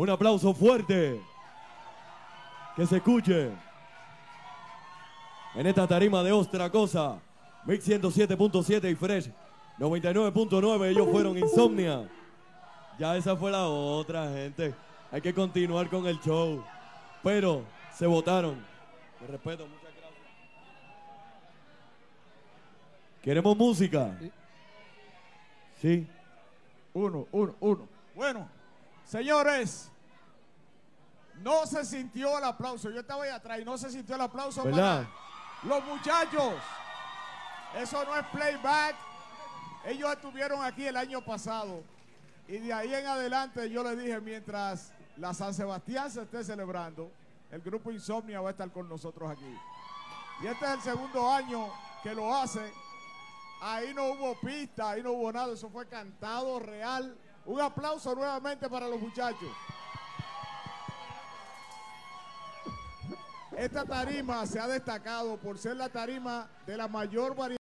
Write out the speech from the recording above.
Un aplauso fuerte. Que se escuche. En esta tarima de Ostra Cosa, Mix 107.7 y Fresh 99.9, ellos fueron Insomnia. Ya esa fue la otra, gente. Hay que continuar con el show. Pero se votaron. Con respeto, muchas gracias. ¿Queremos música? Sí. Uno. Bueno, señores, no se sintió el aplauso. Yo estaba ahí atrás y no se sintió el aplauso, ¿verdad? Para los muchachos. Eso no es playback. Ellos estuvieron aquí el año pasado. Y de ahí en adelante yo les dije, mientras la San Sebastián se esté celebrando, el grupo Insomnia va a estar con nosotros aquí. Y este es el segundo año que lo hace. Ahí no hubo pista, ahí no hubo nada, eso fue cantado real. Un aplauso nuevamente para los muchachos. Esta tarima se ha destacado por ser la tarima de la mayor variedad.